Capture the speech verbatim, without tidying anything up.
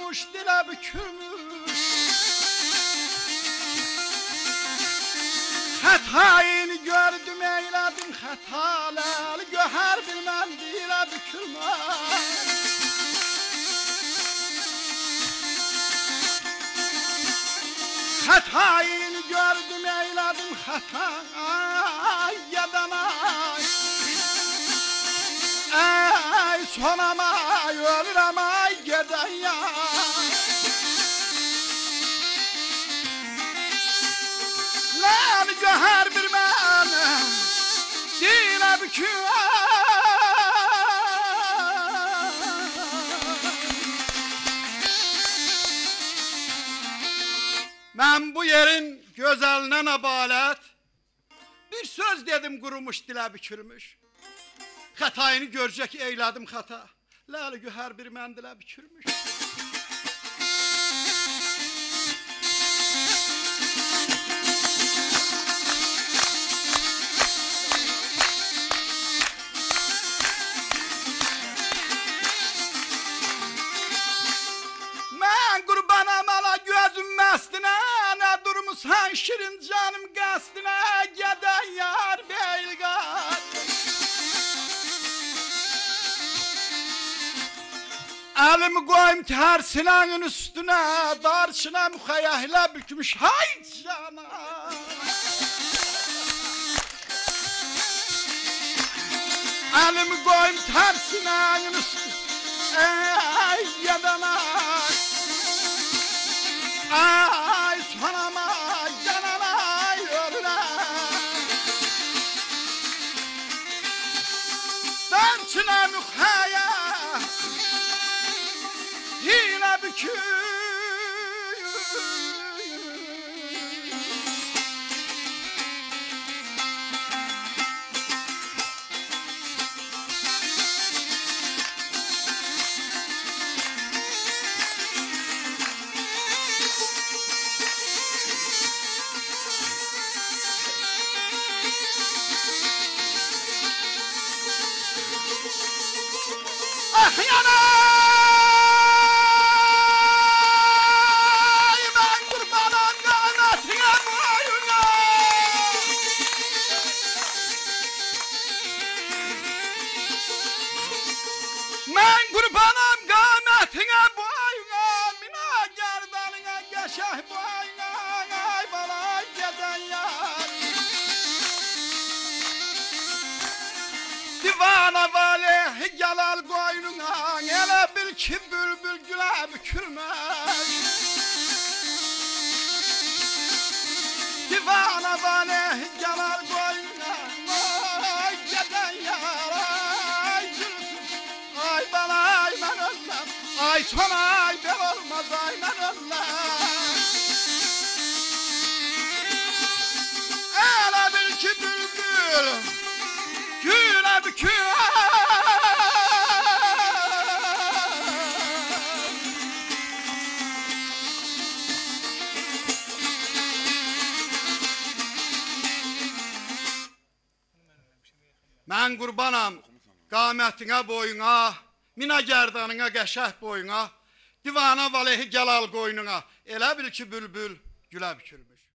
kurumuş dile bükülmüş. Hatayını gördüm eyledim hatalar, göher bilmem dile bükülmüş. Hatayını gördüm eyledim hata, yadan ay. Ey sonama ölürem ay geden ya. Lan göher bir ben dile büküyor. Ben bu yerin gözeline nabalet bir söz dedim kurumuş dile bükülmüş. Hatayını görecek eyledim hata. Lali güher bir mendile bükülmüş. Ben kurbanam ala gözüm mestine, ne durmuşsan şirin canım gastine, geden yar beylgar. Elimi koyayım tersinenin üstüne, darçına mukayyehle bükmüş, hay cana. Elimi koyayım tersinenin üstüne, ey yadana. Ay sonama, canana yoluna. Darçına mukayyehle yine bükül. Ah yana! Men kurbanım kâmetine boyuna, mina gerdanına geçeh boyuna, ay bana geden yar. Divana vali gelal koynuna, ele bil ki bülbül güle bükülmez. Divana vali gelal koynuna, ay geden yar. Ay bana ay ben ölmem, ay sana ay ben olmaz ay ben ölmem. Ele bil ki bülbül güle bükül. Ben kurbanam kâmetine boyuna, mina gerdanına geçeh boyuna, divana valehi gelal koynuna, ele bil ki bülbül güle bükülmüş.